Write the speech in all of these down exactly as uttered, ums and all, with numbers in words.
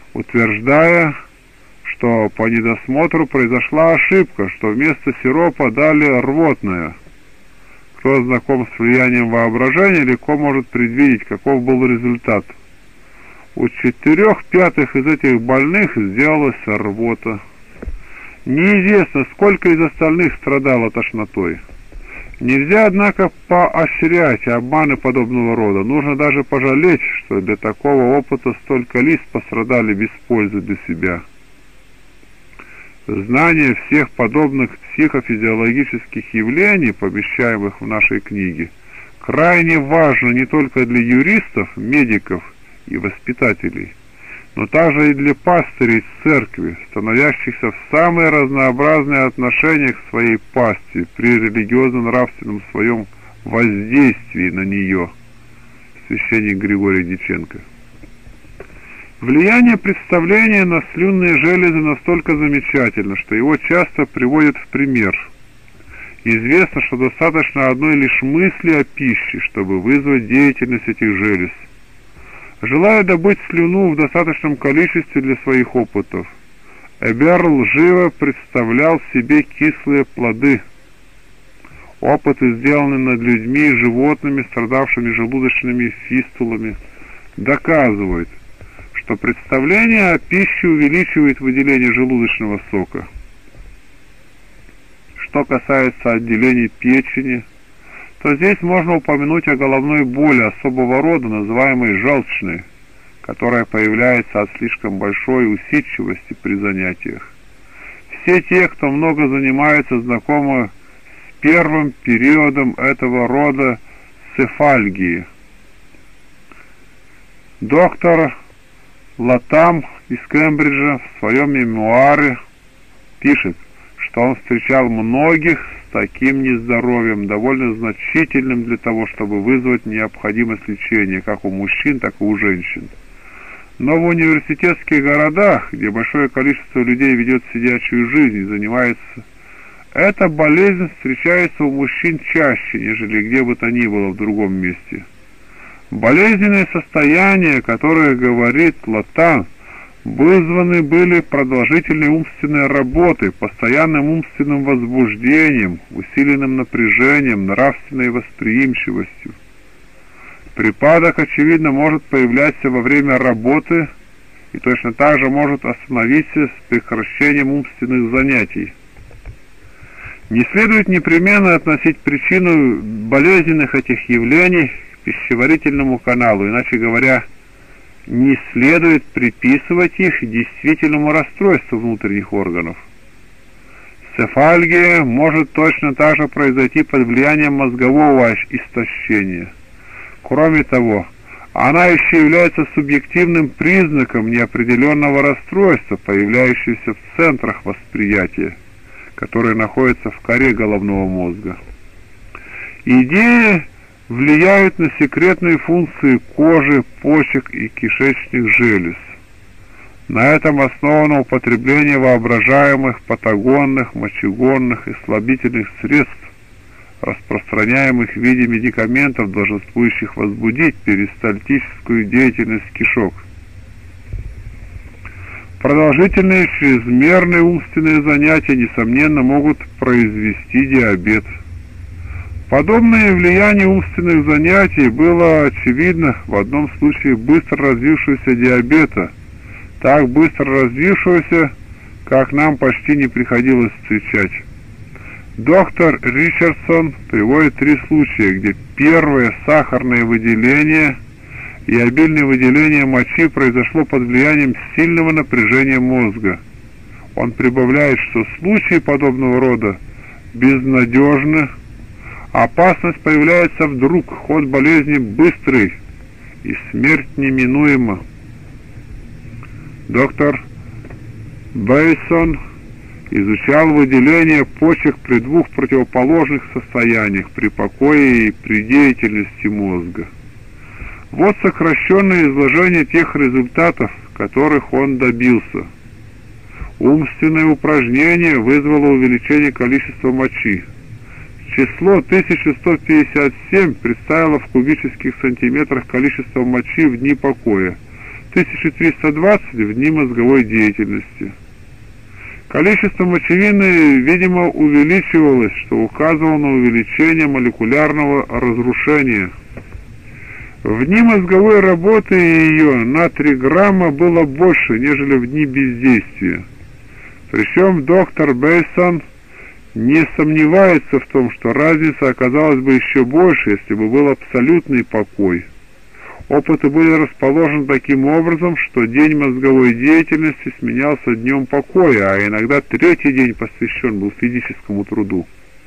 утверждая, что по недосмотру произошла ошибка, что вместо сиропа дали рвотное. Кто знаком с влиянием воображения, легко может предвидеть, каков был результат. У четырех пятых из этих больных сделалась рвота. Неизвестно, сколько из остальных страдало тошнотой. Нельзя, однако, поощрять обманы подобного рода. Нужно даже пожалеть, что для такого опыта столько лиц пострадали без пользы для себя. Знание всех подобных психофизиологических явлений, помещаемых в нашей книге, крайне важно не только для юристов, медиков и воспитателей, но также и для пастырей церкви, становящихся в самые разнообразные отношения к своей пастве при религиозно-нравственном своем воздействии на нее. Священник Григорий Дьяченко. Влияние представления на слюнные железы настолько замечательно, что его часто приводят в пример. Известно, что достаточно одной лишь мысли о пище, чтобы вызвать деятельность этих желез. Желая добыть слюну в достаточном количестве для своих опытов, Эберл живо представлял себе кислые плоды. Опыты, сделанные над людьми и животными, страдавшими желудочными фистулами, доказывают, что представление о пище увеличивает выделение желудочного сока. Что касается отделений печени, то здесь можно упомянуть о головной боли особого рода, называемой желчной, которая появляется от слишком большой усидчивости при занятиях. Все те, кто много занимается, знакомы с первым периодом этого рода цефальгии. Доктор Латам из Кембриджа в своем мемуаре пишет, что он встречал многих с таким нездоровьем, довольно значительным для того, чтобы вызвать необходимость лечения, как у мужчин, так и у женщин. Но в университетских городах, где большое количество людей ведет сидячую жизнь и занимается, эта болезнь встречается у мужчин чаще, нежели где бы то ни было в другом месте. Болезненные состояния, о которых говорит Латан, вызваны были продолжительной умственной работой, постоянным умственным возбуждением, усиленным напряжением, нравственной восприимчивостью. Припадок, очевидно, может появляться во время работы и точно так же может остановиться с прекращением умственных занятий. Не следует непременно относить причину болезненных этих явлений к пищеварительному каналу, иначе говоря, не следует приписывать их действительному расстройству внутренних органов. Цефальгия может точно так же произойти под влиянием мозгового истощения. Кроме того, она еще является субъективным признаком неопределенного расстройства, появляющегося в центрах восприятия, которые находятся в коре головного мозга. Идеи влияют на секретные функции кожи, почек и кишечных желез. На этом основано употребление воображаемых патагонных, мочегонных и слабительных средств, распространяемых в виде медикаментов, долженствующих возбудить перистальтическую деятельность кишок. Продолжительные чрезмерные умственные занятия, несомненно, могут произвести диабет. Подобное влияние умственных занятий было очевидно в одном случае быстро развившегося диабета, так быстро развившегося, как нам почти не приходилось встречать. Доктор Ричардсон приводит три случая, где первое сахарное выделение и обильное выделение мочи произошло под влиянием сильного напряжения мозга. Он прибавляет, что случаи подобного рода безнадежны, опасность появляется вдруг, ход болезни быстрый, и смерть неминуема. Доктор Бейсон изучал выделение почек при двух противоположных состояниях, при покое и при деятельности мозга. Вот сокращенное изложение тех результатов, которых он добился. Умственное упражнение вызвало увеличение количества мочи. Число тысяча сто пятьдесят семь представило в кубических сантиметрах количество мочи в дни покоя. тысяча триста двадцать в дни мозговой деятельности. Количество мочевины, видимо, увеличивалось, что указывало на увеличение молекулярного разрушения. В дни мозговой работы ее на три грамма было больше, нежели в дни бездействия. Причем доктор Бейсон не сомневается в том, что разница оказалась бы еще больше, если бы был абсолютный покой. Опыты были расположены таким образом, что день мозговой деятельности сменялся днем покоя, а иногда третий день посвящен был физическому труду.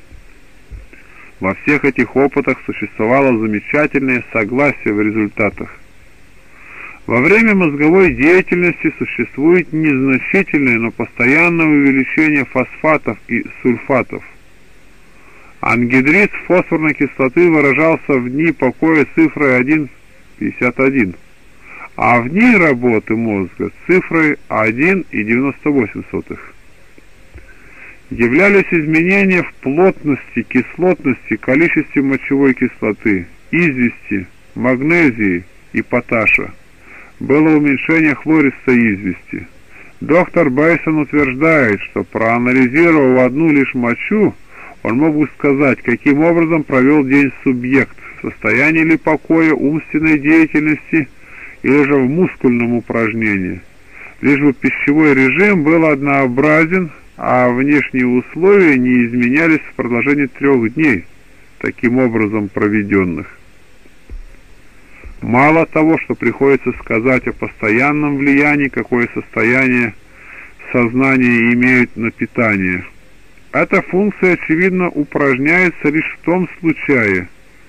Во всех этих опытах существовало замечательное согласие в результатах. Во время мозговой деятельности существует незначительное, но постоянное увеличение фосфатов и сульфатов. Ангидрид фосфорной кислоты выражался в дни покоя цифрой один целых пятьдесят один, а в дни работы мозга цифрой один целых девяносто восемь сотых. Являлись изменения в плотности, кислотности, количестве мочевой кислоты, извести, магнезии и поташа. Было уменьшение хлориста извести. Доктор Бейсон утверждает, что проанализировав одну лишь мочу, он мог бы сказать, каким образом провел день субъект, в состоянии ли покоя, умственной деятельности или же в мускульном упражнении. Лишь бы пищевой режим был однообразен, а внешние условия не изменялись в продолжении трех дней, таким образом проведенных. Мало того, что приходится сказать о постоянном влиянии, какое состояние сознания имеют на питание. Эта функция, очевидно, упражняется лишь в том случае,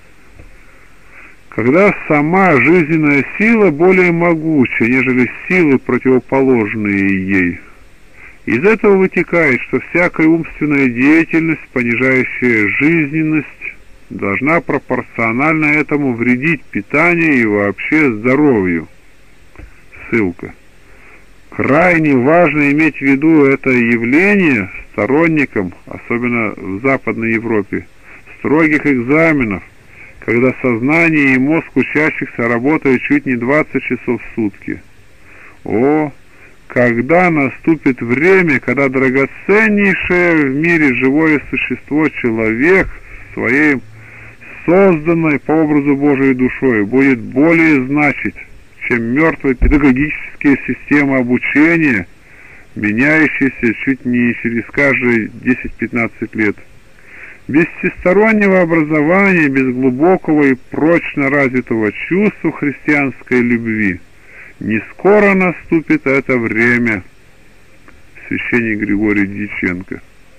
когда сама жизненная сила более могучая, нежели силы, противоположные ей. Из этого вытекает, что всякая умственная деятельность, понижающая жизненность, должна пропорционально этому вредить питанию и вообще здоровью. Ссылка. Крайне важно иметь в виду это явление сторонникам, особенно в Западной Европе, строгих экзаменов, когда сознание и мозг учащихся работают чуть не двадцать часов в сутки. О, когда наступит время, когда драгоценнейшее в мире живое существо, человек, своей созданной по образу Божией душой, будет более значить, чем мертвые педагогические системы обучения, меняющиеся чуть не через каждые десять-пятнадцать лет. Без всестороннего образования, без глубокого и прочно развитого чувства христианской любви не скоро наступит это время. Священник Григорий Дьяченко.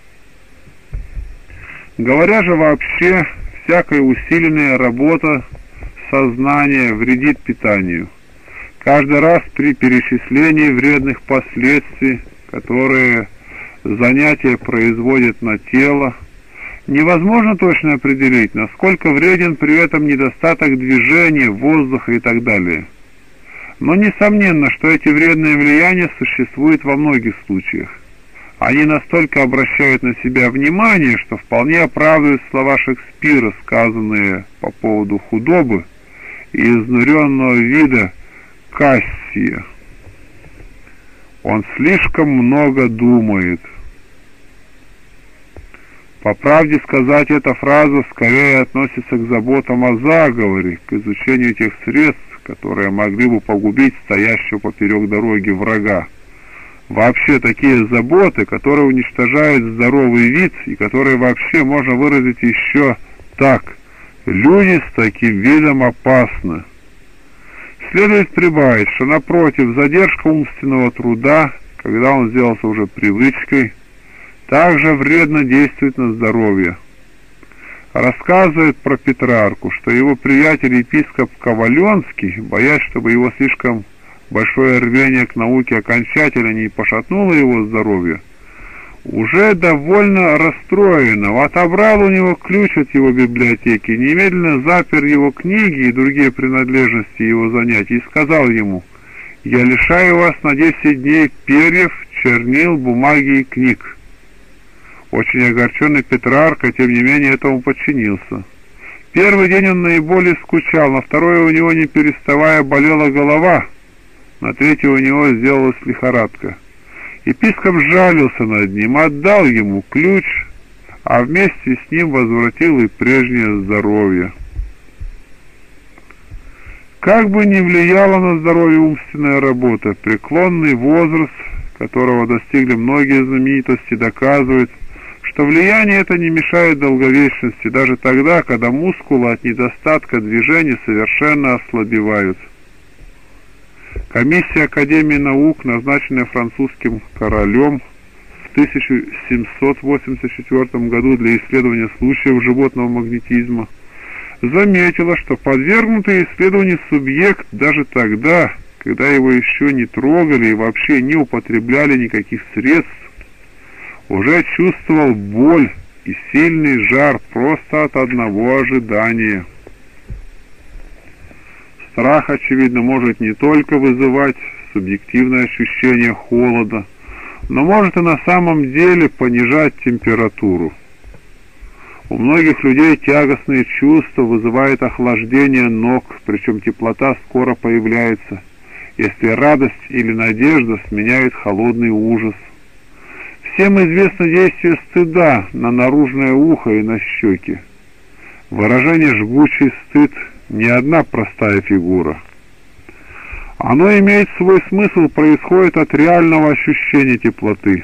Говоря же вообще, всякая усиленная работа сознания вредит питанию. Каждый раз при перечислении вредных последствий, которые занятия производят на тело, невозможно точно определить, насколько вреден при этом недостаток движения, воздуха и так далее. Но несомненно, что эти вредные влияния существуют во многих случаях. Они настолько обращают на себя внимание, что вполне оправдывают слова Шекспира, сказанные по поводу худобы и изнуренного вида Кассия. Он слишком много думает. По правде сказать, эта фраза скорее относится к заботам о заговоре, к изучению тех средств, которые могли бы погубить стоящего поперек дороги врага. Вообще такие заботы, которые уничтожают здоровый вид и которые вообще можно выразить еще так: люди с таким видом опасны. Следует прибавить, что напротив, задержка умственного труда, когда он сделался уже привычкой, также вредно действует на здоровье. Рассказывает про Петрарку, что его приятель епископ Коваленский, боясь, чтобы его слишком большое рвение к науке окончательно не пошатнуло его здоровье, уже довольно расстроенного отобрал у него ключ от его библиотеки, немедленно запер его книги и другие принадлежности его занятий и сказал ему: «Я лишаю вас на десять дней перьев, чернил, бумаги и книг». Очень огорченный Петрарка, тем не менее, этому подчинился. Первый день он наиболее скучал, на второй у него не переставая болела голова. на третий у него сделалась лихорадка. Епископ жалился над ним, отдал ему ключ, а вместе с ним возвратил и прежнее здоровье. Как бы ни влияла на здоровье умственная работа, преклонный возраст, которого достигли многие знаменитости, доказывает, что влияние это не мешает долговечности, даже тогда, когда мускулы от недостатка движения совершенно ослабевают. Комиссия Академии наук, назначенная французским королем в тысяча семьсот восемьдесят четвёртом году для исследования случаев животного магнетизма, заметила, что подвергнутый исследованию субъект даже тогда, когда его еще не трогали и вообще не употребляли никаких средств, уже чувствовал боль и сильный жар просто от одного ожидания. Страх, очевидно, может не только вызывать субъективное ощущение холода, но может и на самом деле понижать температуру. У многих людей тягостные чувства вызывают охлаждение ног, причем теплота скоро появляется, если радость или надежда сменяют холодный ужас. Всем известно действие стыда на наружное ухо и на щеки. Выражение «жгучий стыд» — не одна простая фигура. Оно имеет свой смысл, происходит от реального ощущения теплоты.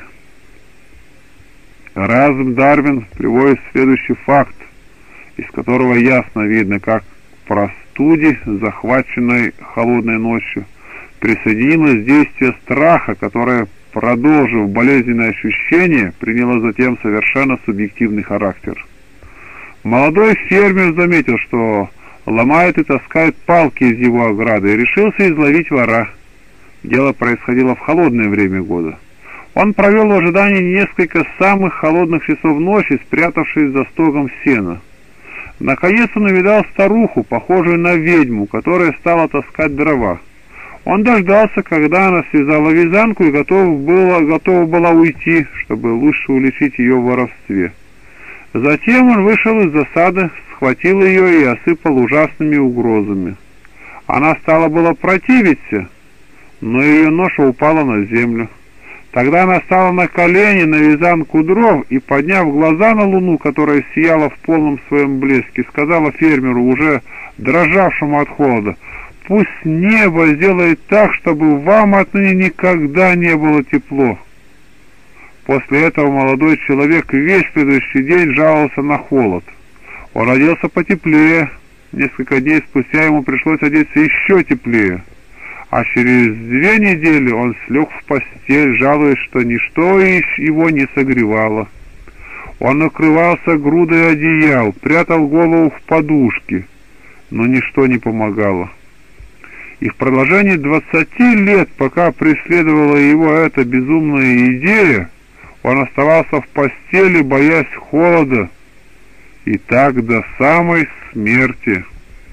Разум Дарвин приводит следующий факт, из которого ясно видно, как к простуде, захваченной холодной ночью, присоединилось действие страха, которое, продолжив болезненное ощущение, приняло затем совершенно субъективный характер. Молодой фермер заметил, что ломает и таскает палки из его ограды, и решился изловить вора. Дело происходило в холодное время года. Он провел в ожидании несколько самых холодных часов ночи, спрятавшись за стогом сена. Наконец он увидал старуху, похожую на ведьму, которая стала таскать дрова. Он дождался, когда она связала вязанку и готова была, готова была уйти, чтобы лучше уличить ее в воровстве. Затем он вышел из засады, схватил ее и осыпал ужасными угрозами. Она стала было противиться, но ее ноша упала на землю. Тогда она стала на колени на вязанку дров и, подняв глаза на луну, которая сияла в полном своем блеске, сказала фермеру, уже дрожавшему от холода: «Пусть небо сделает так, чтобы вам отныне никогда не было тепло». После этого молодой человек весь следующий день жаловался на холод. Он оделся потеплее. Несколько дней спустя ему пришлось одеться еще теплее. А через две недели он слег в постель, жалуясь, что ничто его не согревало. Он укрывался грудой одеял, прятал голову в подушки, но ничто не помогало. И в продолжении двадцати лет, пока преследовала его эта безумная идея, он оставался в постели, боясь холода, и так до самой смерти.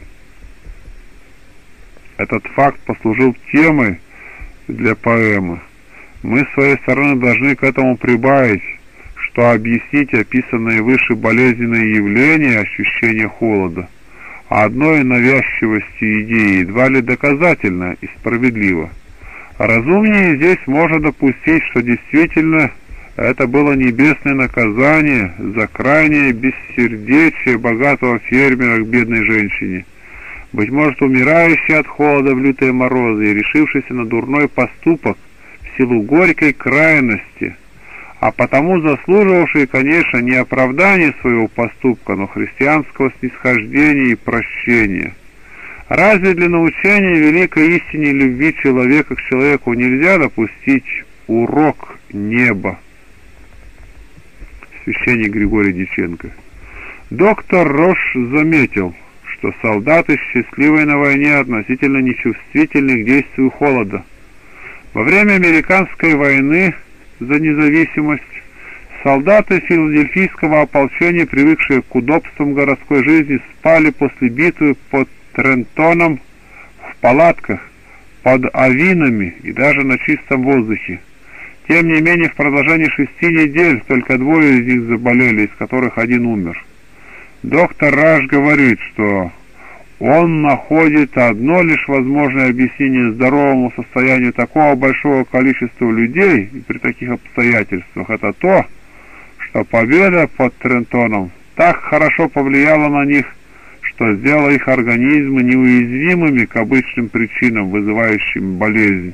Этот факт послужил темой для поэмы. Мы с своей стороны должны к этому прибавить, что объяснить описанные выше болезненные явления ощущения холода одной навязчивостью идеи едва ли доказательно и справедливо. Разумнее здесь можно допустить, что действительно это было небесное наказание за крайнее бессердечие богатого фермера к бедной женщине, быть может, умирающий от холода в лютые морозы и решившийся на дурной поступок в силу горькой крайности, а потому заслуживавший, конечно, не оправдания своего поступка, но христианского снисхождения и прощения. Разве для научения великой истине любви человека к человеку нельзя допустить урок неба? Священник Григорий Дьяченко. Доктор Рош заметил, что солдаты счастливые на войне относительно нечувствительны к действию холода. Во время американской войны за независимость солдаты филадельфийского ополчения, привыкшие к удобствам городской жизни, спали после битвы под Трентоном в палатках, под авинами и даже на чистом воздухе. Тем не менее, в продолжении шести недель только двое из них заболели, из которых один умер. Доктор Раш говорит, что Он находит одно лишь возможное объяснение здоровому состоянию такого большого количества людей и при таких обстоятельствах. Это то, что победа под Трентоном так хорошо повлияла на них, что сделала их организмы неуязвимыми к обычным причинам, вызывающим болезнь.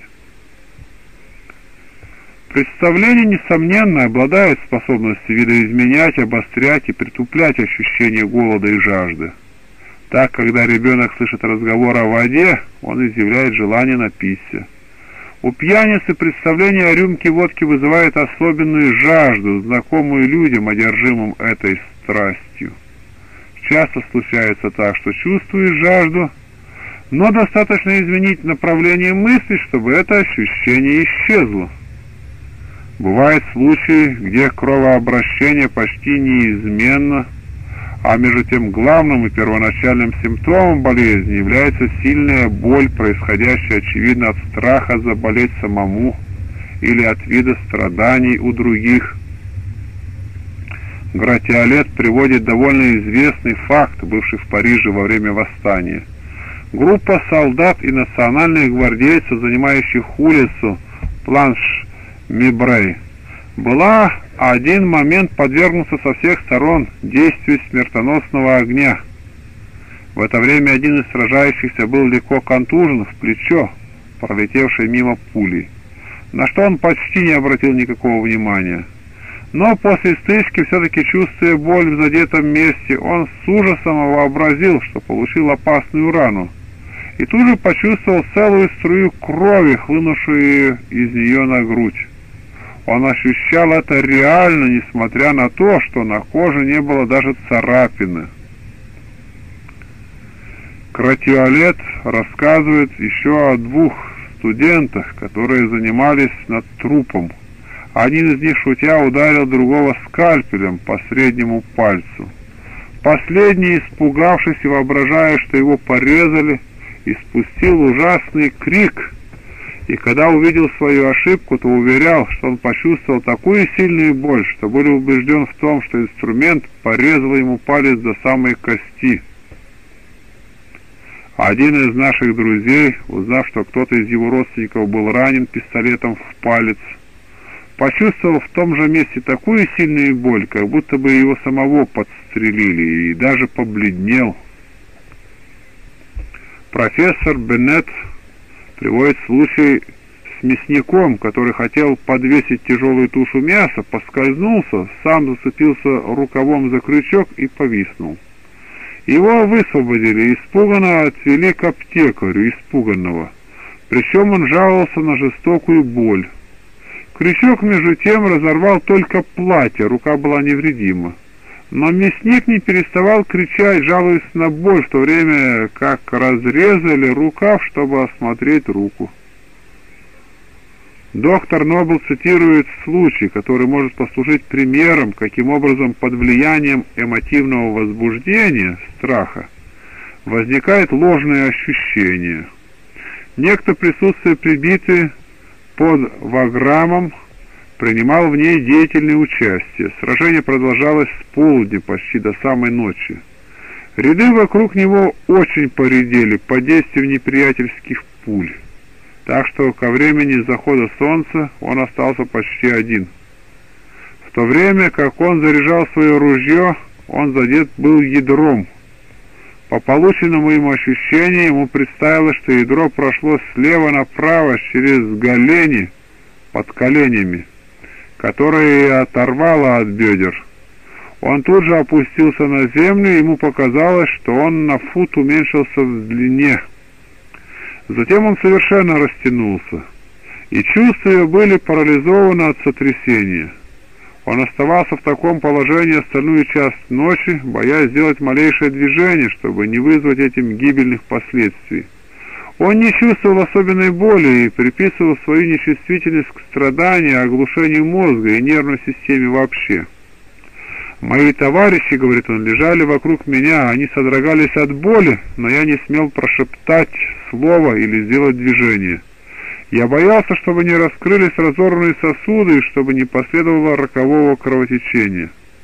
Представление, несомненно, обладает способностью видоизменять, обострять и притуплять ощущение голода и жажды. Так, когда ребенок слышит разговор о воде, он изъявляет желание напиться. У пьяницы представление о рюмке водки вызывает особенную жажду, знакомую людям, одержимым этой страстью. Часто случается так, что чувствуешь жажду, но достаточно изменить направление мысли, чтобы это ощущение исчезло. Бывают случаи, где кровообращение почти неизменно, а между тем главным и первоначальным симптомом болезни является сильная боль, происходящая очевидно от страха заболеть самому или от вида страданий у других. Гратиолет приводит довольно известный факт, бывший в Париже во время восстания. Группа солдат и национальных гвардейцев, занимающих улицу Планш-Мибрей, была один момент подвергнуться со всех сторон действию смертоносного огня. В это время один из сражающихся был легко контужен в плечо, пролетевшей мимо пули, на что он почти не обратил никакого внимания. Но после стычки, все-таки чувствуя боль в задетом месте, он с ужасом вообразил, что получил опасную рану, и тут же почувствовал целую струю крови, хлынувшую из нее на грудь. Он ощущал это реально, несмотря на то, что на коже не было даже царапины. Гратиолет рассказывает еще о двух студентах, которые занимались над трупом. Один из них, шутя, ударил другого скальпелем по среднему пальцу. Последний, испугавшись и воображая, что его порезали, испустил ужасный крик, и когда увидел свою ошибку, то уверял, что он почувствовал такую сильную боль, что был убежден в том, что инструмент порезал ему палец до самой кости. Один из наших друзей, узнав, что кто-то из его родственников был ранен пистолетом в палец, почувствовал в том же месте такую сильную боль, как будто бы его самого подстрелили, и даже побледнел. Профессор Беннет приводит случай с мясником, который хотел подвесить тяжелую тушу мяса, поскользнулся, сам зацепился рукавом за крючок и повиснул. Его высвободили, испуганно отвели к аптекарю, испуганного. Причем он жаловался на жестокую боль. Крючок, между тем, разорвал только платье, рука была невредима. Но мясник не переставал кричать, жалуясь на боль, в то время как разрезали рукав, чтобы осмотреть руку. Доктор Нобл цитирует случай, который может послужить примером, каким образом под влиянием эмотивного возбуждения, страха, возникает ложное ощущение. Некто, присутствуя прибитый под Ваграмом, принимал в ней деятельное участие. Сражение продолжалось с полудня почти до самой ночи. Ряды вокруг него очень поредели под действием неприятельских пуль, так что ко времени захода солнца он остался почти один. В то время как он заряжал свое ружье, он задет был ядром. По полученному ему ощущению, ему представилось, что ядро прошло слева направо через голени под коленями, которые оторвало от бедер. Он тут же опустился на землю, и ему показалось, что он на фут уменьшился в длине. Затем он совершенно растянулся, и чувства его были парализованы от сотрясения. Он оставался в таком положении остальную часть ночи, боясь сделать малейшее движение, чтобы не вызвать этим гибельных последствий. Он не чувствовал особенной боли и приписывал свою нечувствительность к страданию, оглушению мозга и нервной системе вообще. «Мои товарищи, — говорит он, — лежали вокруг меня, они содрогались от боли, но я не смел прошептать слово или сделать движение. Я боялся, чтобы не раскрылись разорванные сосуды и чтобы не последовало рокового кровотечения.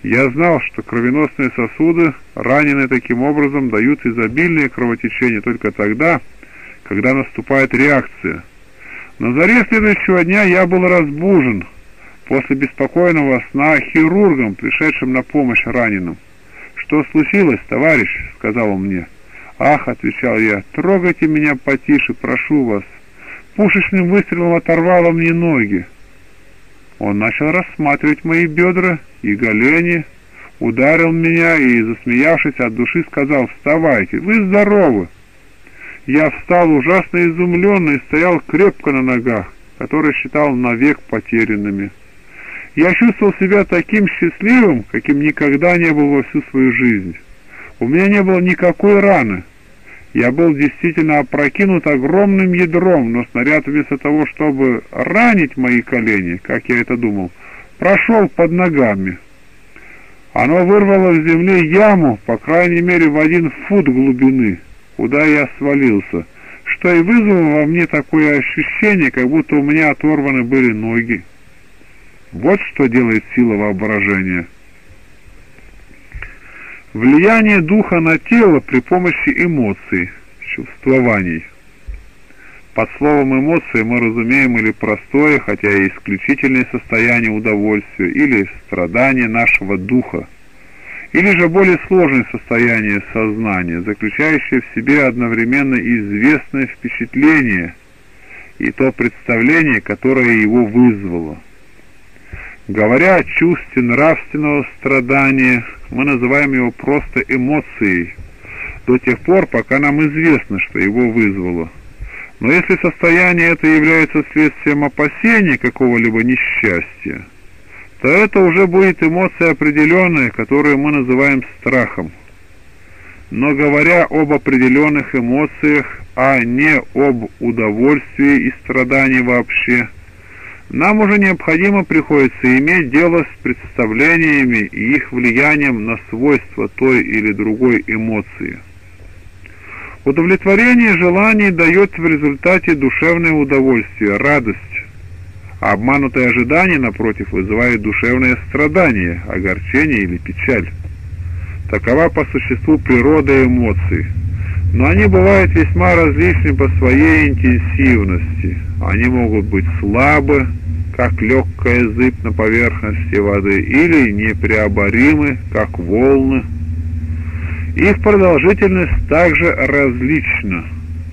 Я знал, что кровеносные сосуды, раненые таким образом, дают изобильное кровотечение только тогда, когда наступает реакция. На заре следующего дня я был разбужен после беспокойного сна хирургом, пришедшим на помощь раненым. «Что случилось, товарищ?» — сказал он мне. «Ах», — отвечал я, — «трогайте меня потише, прошу вас. Пушечным выстрелом оторвало мне ноги». Он начал рассматривать мои бедра и голени, ударил меня и, засмеявшись от души, сказал: «Вставайте, вы здоровы». Я встал ужасно изумленный и стоял крепко на ногах, которые считал навек потерянными. Я чувствовал себя таким счастливым, каким никогда не был во всю свою жизнь. У меня не было никакой раны. Я был действительно опрокинут огромным ядром, но снаряд вместо того, чтобы ранить мои колени, как я это думал, прошел под ногами. Оно вырвало в земле яму, по крайней мере, в один фут глубины, куда я свалился, что и вызвало во мне такое ощущение, как будто у меня оторваны были ноги. Вот что делает сила воображения. Влияние духа на тело при помощи эмоций, чувствований. Под словом эмоции мы разумеем или простое, хотя и исключительное состояние удовольствия, или страдание нашего духа, или же более сложное состояние сознания, заключающее в себе одновременно известное впечатление и то представление, которое его вызвало. Говоря о чувстве нравственного страдания, мы называем его просто эмоцией, до тех пор, пока нам известно, что его вызвало. Но если состояние это является следствием опасения какого-либо несчастья, то это уже будет эмоция определенная, которую мы называем страхом. Но говоря об определенных эмоциях, а не об удовольствии и страдании вообще, нам уже необходимо приходится иметь дело с представлениями и их влиянием на свойства той или другой эмоции. Удовлетворение желаний дает в результате душевное удовольствие, радость, а обманутое ожидание, напротив, вызывает душевное страдание, огорчение или печаль. Такова по существу природа эмоций, но они бывают весьма различны по своей интенсивности. Они могут быть слабы, как легкая зыбь на поверхности воды, или непреоборимы, как волны. Их продолжительность также различна.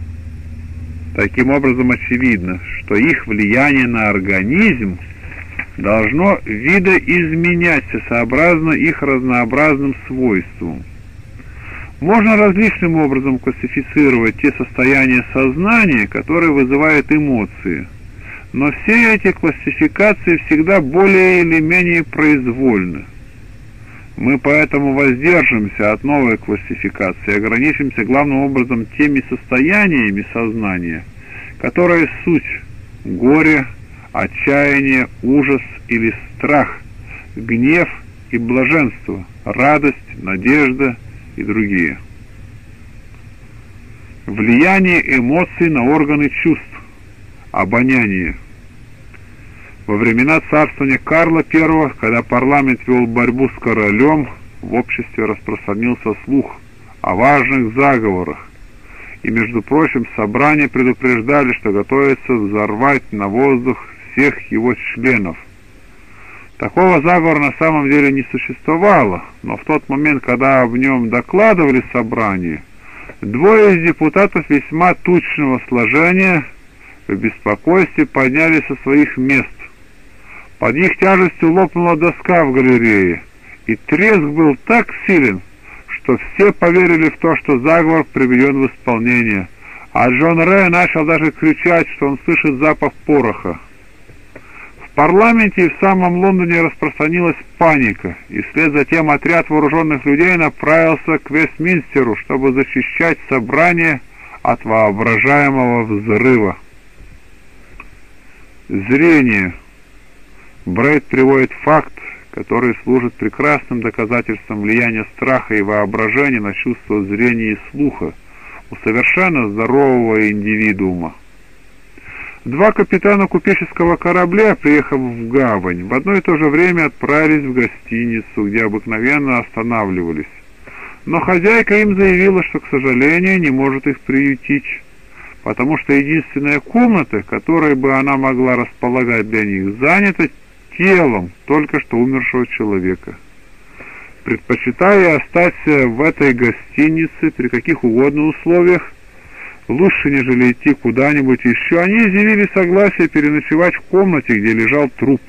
Таким образом, очевидно, что их влияние на организм должно видоизменяться сообразно их разнообразным свойствам. Можно различным образом классифицировать те состояния сознания, которые вызывают эмоции, но все эти классификации всегда более или менее произвольны. Мы поэтому воздержимся от новой классификации, ограничимся главным образом теми состояниями сознания, которые суть горе, отчаяние, ужас или страх, гнев и блаженство, радость, надежда и другие. Влияние эмоций на органы чувств. Обоняние. Во времена царствования Карла Первого, когда парламент вел борьбу с королем, в обществе распространился слух о важных заговорах, и, между прочим, собрания предупреждали, что готовится взорвать на воздух всех его членов. Такого заговора на самом деле не существовало, но в тот момент, когда об нем докладывали собрании, двое из депутатов весьма тучного сложения в беспокойстве поднялись со своих мест. Под их тяжестью лопнула доска в галерее, и треск был так силен, что все поверили в то, что заговор приведен в исполнение, а Джон Рэй начал даже кричать, что он слышит запах пороха. В парламенте и в самом Лондоне распространилась паника, и вслед за тем отряд вооруженных людей направился к Вестминстеру, чтобы защищать собрание от воображаемого взрыва. Зрение. Брейд приводит факт, который служит прекрасным доказательством влияния страха и воображения на чувство зрения и слуха у совершенно здорового индивидуума. Два капитана купеческого корабля, приехав в гавань, в одно и то же время отправились в гостиницу, где обыкновенно останавливались. Но хозяйка им заявила, что, к сожалению, не может их приютить, потому что единственная комната, которой бы она могла располагать для них, занята телом только что умершего человека. Предпочитая остаться в этой гостинице при каких угодно условиях, лучше, нежели идти куда-нибудь еще, они изъявили согласие переночевать в комнате, где лежал труп.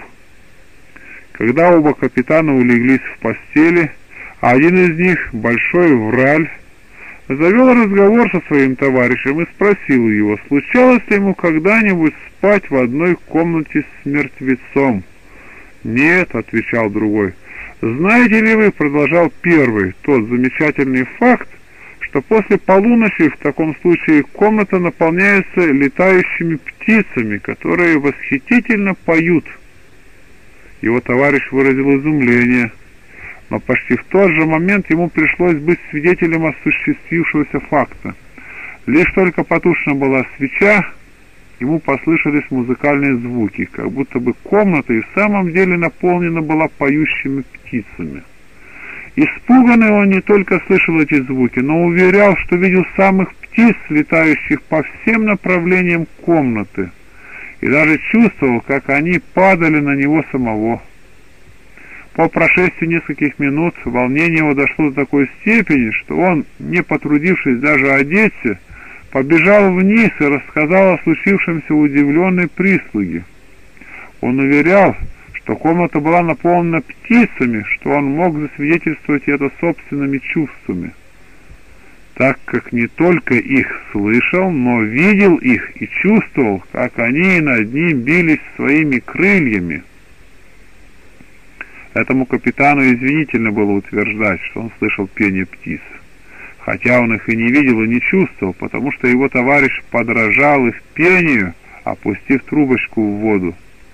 Когда оба капитана улеглись в постели, один из них, большой враль, завел разговор со своим товарищем и спросил его, случалось ли ему когда-нибудь спать в одной комнате с мертвецом. «Нет», — отвечал другой. «Знаете ли вы, — продолжал первый, — тот замечательный факт, что после полуночи в таком случае комната наполняется летающими птицами, которые восхитительно поют». Его товарищ выразил изумление, но почти в тот же момент ему пришлось быть свидетелем осуществившегося факта. Лишь только потушена была свеча, ему послышались музыкальные звуки, как будто бы комната и в самом деле наполнена была поющими птицами. Испуганный он не только слышал эти звуки, но уверял, что видел самых птиц, летающих по всем направлениям комнаты, и даже чувствовал, как они падали на него самого. По прошествии нескольких минут волнение его дошло до такой степени, что он, не потрудившись даже одеться, побежал вниз и рассказал о случившемся удивленной прислуге. Он уверял, что комната была наполнена птицами, что он мог засвидетельствовать это собственными чувствами, так как не только их слышал, но видел их и чувствовал, как они над ним бились своими крыльями. Этому капитану извинительно было утверждать, что он слышал пение птиц, хотя он их и не видел, и не чувствовал, потому что его товарищ подражал их пению, опустив трубочку в воду.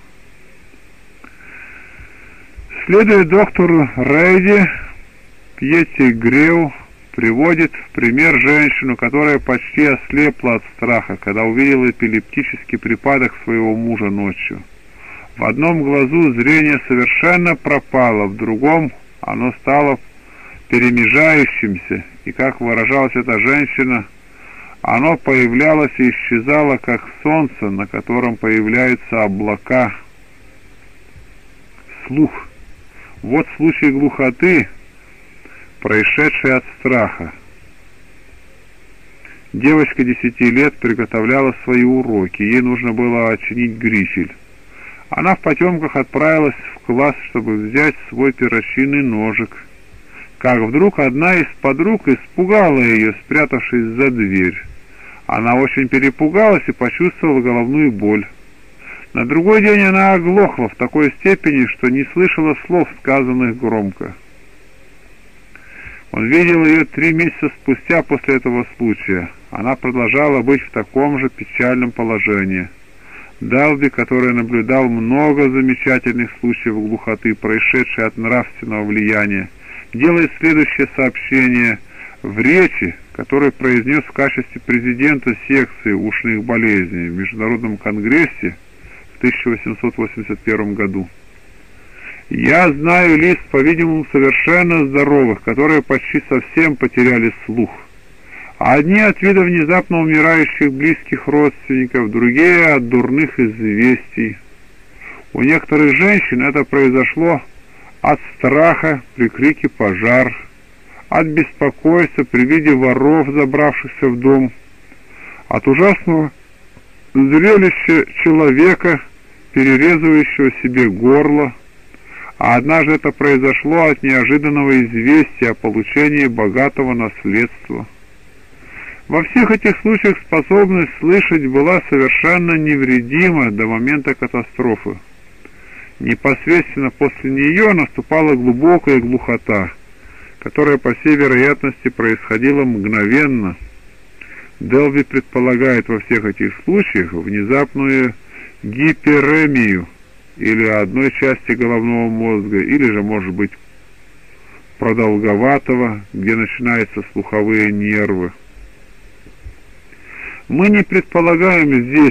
Следуя доктору Рейди, Пьетти Греу приводит в пример женщину, которая почти ослепла от страха, когда увидела эпилептический припадок своего мужа ночью. В одном глазу зрение совершенно пропало, в другом оно стало перемежающимся, и, как выражалась эта женщина, оно появлялось и исчезало, как солнце, на котором появляются облака. Слух. Вот случай глухоты, происшедший от страха. Девочка десяти лет приготовляла свои уроки, ей нужно было очинить грифель. Она в потемках отправилась в класс, чтобы взять свой перочинный ножик, как вдруг одна из подруг испугала ее, спрятавшись за дверь. Она очень перепугалась и почувствовала головную боль. На другой день она оглохла в такой степени, что не слышала слов, сказанных громко. Он видел ее три месяца спустя после этого случая. Она продолжала быть в таком же печальном положении. Далби, который наблюдал много замечательных случаев глухоты, происшедшей от нравственного влияния, делает следующее сообщение в речи, который произнес в качестве президента секции ушных болезней в Международном конгрессе в тысяча восемьсот восемьдесят первом году. «Я знаю лиц, по-видимому, совершенно здоровых, которые почти совсем потеряли слух. Одни от вида внезапно умирающих близких родственников, другие от дурных известий. У некоторых женщин это произошло от страха при крике «пожар», от беспокойства при виде воров, забравшихся в дом, от ужасного зрелища человека, перерезывающего себе горло, а однажды это произошло от неожиданного известия о получении богатого наследства. Во всех этих случаях способность слышать была совершенно невредима до момента катастрофы. Непосредственно после нее наступала глубокая глухота, которая, по всей вероятности, происходила мгновенно. Делби предполагает во всех этих случаях внезапную гиперемию или одной части головного мозга, или же, может быть, продолговатого, где начинаются слуховые нервы. Мы не предполагаем здесь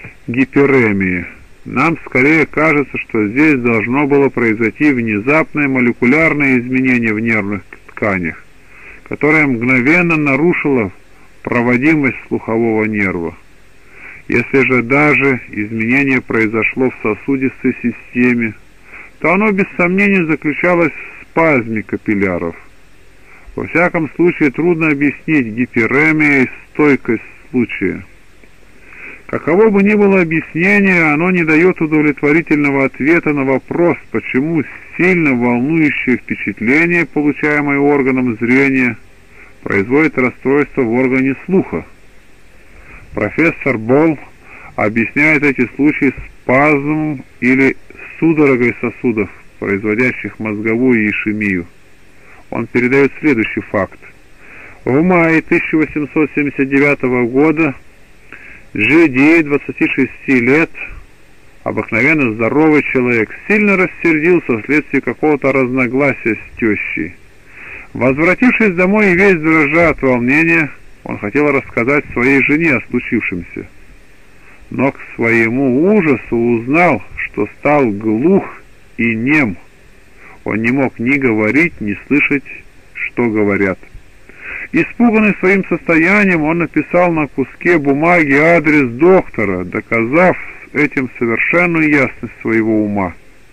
гиперемии. Нам скорее кажется, что здесь должно было произойти внезапное молекулярное изменение в нервных тканях, которое мгновенно нарушило проводимость слухового нерва. Если же даже изменение произошло в сосудистой системе, то оно без сомнения заключалось в спазме капилляров. Во всяком случае, трудно объяснить гиперемией стойкость случая. Каково бы ни было объяснение, оно не дает удовлетворительного ответа на вопрос, почему сильно волнующее впечатление, получаемое органом зрения, производит расстройство в органе слуха. Профессор Болл объясняет эти случаи спазмом или судорогой сосудов, производящих мозговую ишемию. Он передает следующий факт. В мае тысяча восемьсот семьдесят девятого года Джи Ди, двадцати шести лет, обыкновенно здоровый человек, сильно рассердился вследствие какого-то разногласия с тещей. Возвратившись домой и весь дрожа от волнения, он хотел рассказать своей жене о случившемся, но к своему ужасу узнал, что стал глух и нем. Он не мог ни говорить, ни слышать, что говорят. Испуганный своим состоянием, он написал на куске бумаги адрес доктора, доказав этим совершенную ясность своего ума.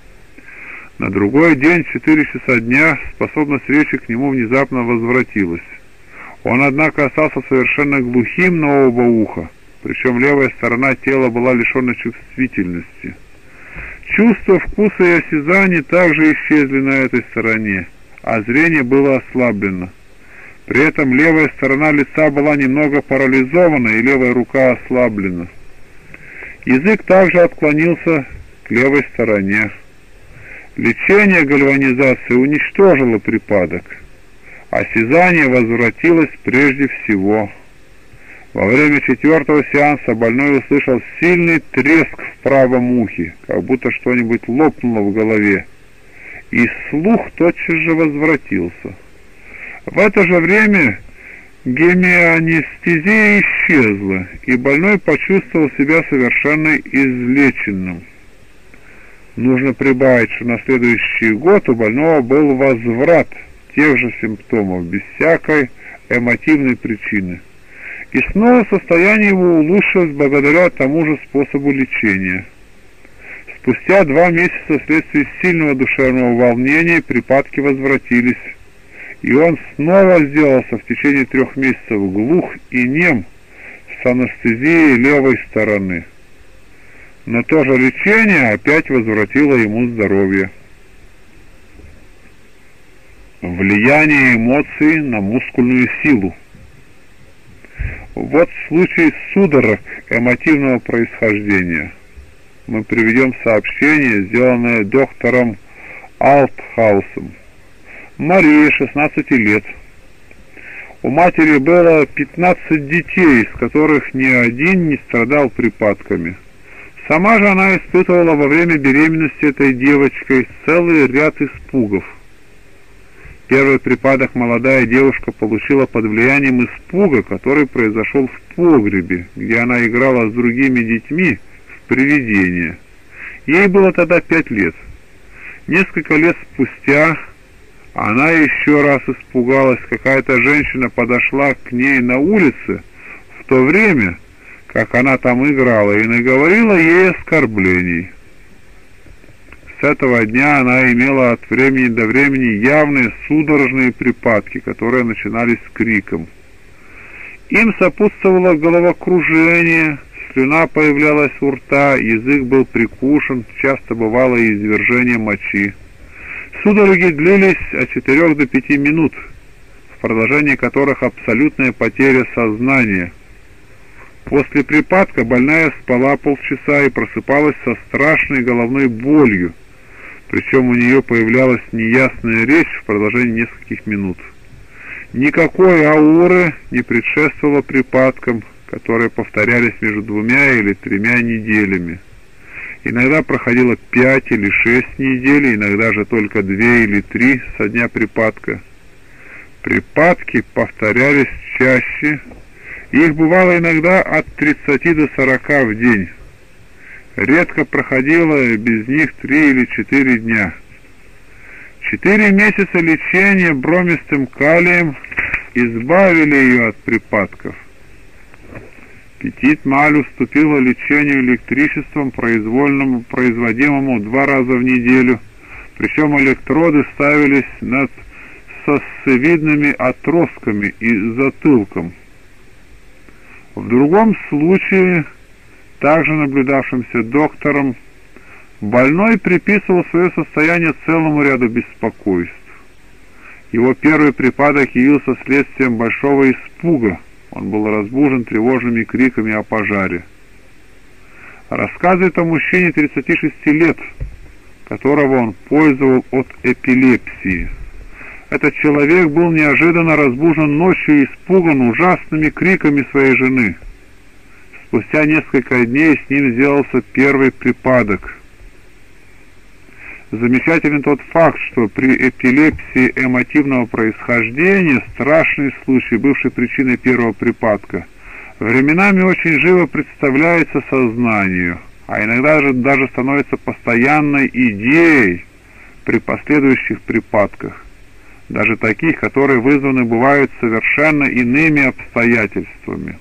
На другой день, в четыре часа дня, способность речи к нему внезапно возвратилась. Он, однако, остался совершенно глухим на оба уха, причем левая сторона тела была лишена чувствительности. Чувства вкуса и осязания также исчезли на этой стороне, а зрение было ослаблено. При этом левая сторона лица была немного парализована и левая рука ослаблена. Язык также отклонился к левой стороне. Лечение гальванизации уничтожило припадок. Осязание возвратилось прежде всего. Во время четвертого сеанса больной услышал сильный треск в правом ухе, как будто что-нибудь лопнуло в голове, и слух тотчас же возвратился. В это же время гемианестезия исчезла, и больной почувствовал себя совершенно излеченным. Нужно прибавить, что на следующий год у больного был возврат тех же симптомов, без всякой эмотивной причины. И снова состояние его улучшилось благодаря тому же способу лечения. Спустя два месяца вследствие сильного душевного волнения припадки возвратились, и он снова сделался в течение трех месяцев глух и нем с анестезией левой стороны. Но то же лечение опять возвратило ему здоровье. Влияние эмоций на мускульную силу. Вот случай судорог эмотивного происхождения. Мы приведем сообщение, сделанное доктором Алтхаусом. Мария, шестнадцати лет. У матери было пятнадцать детей, из которых ни один не страдал припадками. Сама же она испытывала во время беременности этой девочкой целый ряд испугов. Первый припадок молодая девушка получила под влиянием испуга, который произошел в погребе, где она играла с другими детьми в привидения. Ей было тогда пять лет. Несколько лет спустя она еще раз испугалась. Какая-то женщина подошла к ней на улице в то время, как она там играла, и наговорила ей оскорблений. С этого дня она имела от времени до времени явные судорожные припадки, которые начинались с криком. Им сопутствовало головокружение, слюна появлялась у рта, язык был прикушен, часто бывало и извержение мочи. Судороги длились от четырех до пяти минут, в продолжении которых абсолютная потеря сознания. После припадка больная спала полчаса и просыпалась со страшной головной болью, причем у нее появлялась неясная речь в продолжении нескольких минут. Никакой ауры не предшествовало припадкам, которые повторялись между двумя или тремя неделями. Иногда проходило пять или шесть недель, иногда же только две или три со дня припадка. Припадки повторялись чаще, их бывало иногда от тридцати до сорока в день. Редко проходило без них три или четыре дня. Четыре месяца лечения бромистым калием избавили ее от припадков. Петит Маль уступила лечению электричеством, произвольному, производимому два раза в неделю, причем электроды ставились над сосцевидными отростками и затылком. В другом случае, также наблюдавшимся доктором, больной приписывал свое состояние целому ряду беспокойств. Его первый припадок явился следствием большого испуга. Он был разбужен тревожными криками о пожаре. Рассказывает о мужчине тридцати шести лет, которого он пользовал от эпилепсии. Этот человек был неожиданно разбужен ночью и испуган ужасными криками своей жены. Спустя несколько дней с ним сделался первый припадок. Замечателен тот факт, что при эпилепсии эмотивного происхождения, страшный случай, бывший причиной первого припадка, временами очень живо представляется сознанию, а иногда даже, даже становится постоянной идеей при последующих припадках, даже таких, которые вызваны бывают совершенно иными обстоятельствами.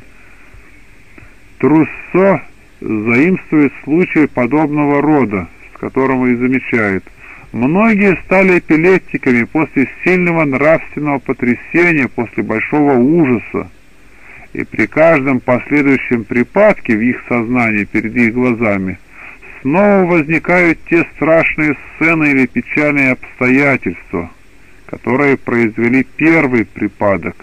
Труссо заимствует случай подобного рода, с которым и замечает: многие стали эпилептиками после сильного нравственного потрясения, после большого ужаса, и при каждом последующем припадке в их сознании, перед их глазами, снова возникают те страшные сцены или печальные обстоятельства, которые произвели первый припадок.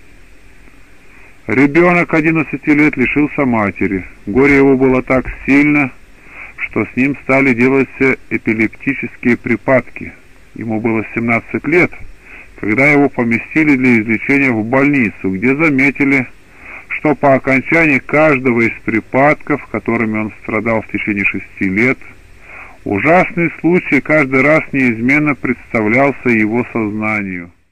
Ребенок одиннадцати лет лишился матери. Горе его было так сильно, что с ним стали делаться эпилептические припадки. Ему было семнадцать лет, когда его поместили для излечения в больницу, где заметили, что по окончании каждого из припадков, которыми он страдал в течение шести лет, ужасный случай каждый раз неизменно представлялся его сознанию.